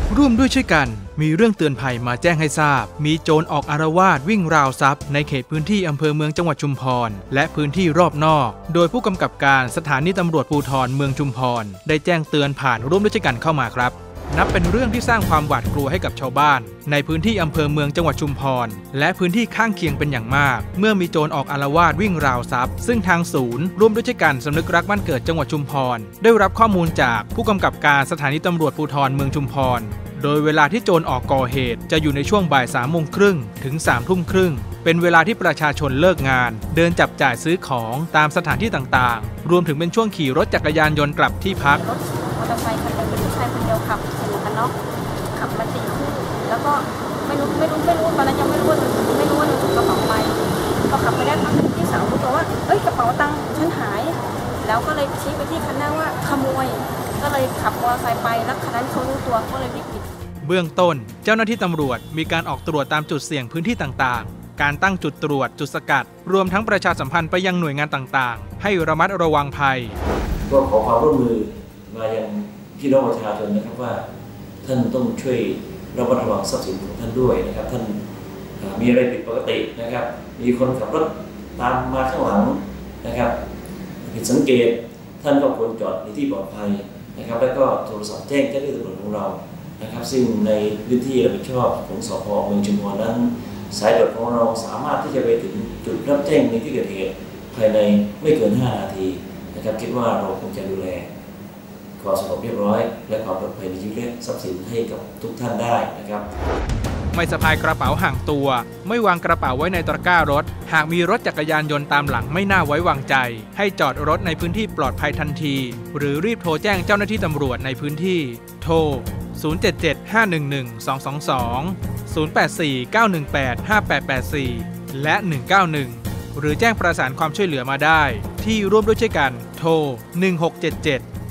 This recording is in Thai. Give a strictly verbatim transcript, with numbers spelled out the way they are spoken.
ร่วมด้วยช่วยกันมีเรื่องเตือนภัยมาแจ้งให้ทราบมีโจรออกอาละวาดวิ่งราวทรัพย์ในเขตพื้นที่อำเภอเมืองจังหวัดชุมพรและพื้นที่รอบนอกโดยผู้กำกับการสถานีตำรวจภูธรเมืองชุมพรได้แจ้งเตือนผ่านร่วมด้วยช่วยกันเข้ามาครับนับเป็นเรื่องที่สร้างความหวาดกลัวให้กับชาวบ้านในพื้นที่อำเภอเมืองจังหวัดชุมพรและพื้นที่ข้างเคียงเป็นอย่างมากเมื่อมีโจรออกอาละวาดวิ่งราวทรัพย์ซึ่งทางศูนย์ร่วมด้วยช่วยกันสำนึกรักบ้านเกิดจังหวัดชุมพรได้รับข้อมูลจากผู้กำกับการสถานีตำรวจภูธรเมืองชุมพรโดยเวลาที่โจรออกก่อเหตุจะอยู่ในช่วงบ่ายสามโมงครึ่งถึงสามทุ่มครึ่งเป็นเวลาที่ประชาชนเลิกงานเดินจับจ่ายซื้อของตามสถานที่ต่างๆรวมถึงเป็นช่วงขี่รถจักรยานยนต์กลับที่พักรถมอเตอร์ไซค์คันหนึ่งเป็นผู้ชายคนเดียวขับใส่หมวกกันน็อกขับมาสี่คู่แล้วก็ไม่รู้ไม่รู้ไม่รู้ตอนนั้นยังไม่รู้ว่าไม่รู้ว่าถูกกระเป๋าไปพอขับไปได้พักพี่สาวรู้ตัวว่าเอ้ยกระเป๋าตังค์ฉันหายแล้วก็เลยชี้ไปที่คันหน้าว่าขโมยก็เลยขับมอเตอร์ไซค์ไปแล้วคันนั้นเขารู้ตัวก็เลยรีบปิดเบื้องต้นเจ้าหน้าที่ตำรวจมีการออกตรวจตามจุดเสี่ยงพื้นที่ต่างๆการตั้งจุดตรวจจุดสกัดรวมทั้งประชาสัมพันธ์ไปยังหน่วยงานต่างๆให้ระมัดระวังภัยก็ขอความร่วมมือมายังพี่น้องประชาชนนะครับว่าท่านต้องช่วยระมัดระวังทรัพย์สินของท่านด้วยนะครับท่านมีอะไรผิดปกตินะครับมีคนขับรถตามมาข้างหลังนะครับผิดสังเกตท่านก็ควรจอดในที่ปลอดภัยนะครับแล้วก็โทรศัพท์แจ้งเจ้าหน้าที่ตำรวจของเรานะครับซึ่งในพื้นที่รับผิดชอบของสพ.เมืองชุมพรนั้นสายตรวจของเราสามารถที่จะไปถึงจุดรับแจ้งในที่เกิดเหตุภายในไม่เกินห้านาทีนะครับคิดว่าเราคงจะดูแลความสงบเรียบร้อยและความปลอดภัยในชีวิตและทรัพย์สินให้กับทุกท่านได้นะครับไม่สะพายกระเป๋าห่างตัวไม่วางกระเป๋าไว้ในตะกร้ารถหากมีรถจักรยานยนต์ตามหลังไม่น่าไว้วางใจให้จอดรถในพื้นที่ปลอดภัยทันทีหรือรีบโทรแจ้งเจ้าหน้าที่ตำรวจในพื้นที่โทรศูนย์ เจ็ด เจ็ด ห้า หนึ่ง หนึ่ง สอง สอง สอง ศูนย์ แปด สี่ เก้า หนึ่ง แปด ห้า แปด แปด สี่และหนึ่งเก้าหนึ่งหรือแจ้งประสานความช่วยเหลือมาได้ที่ร่วมด้วยช่วยกันโทรหนึ่งหกเจ็ดเจ็ด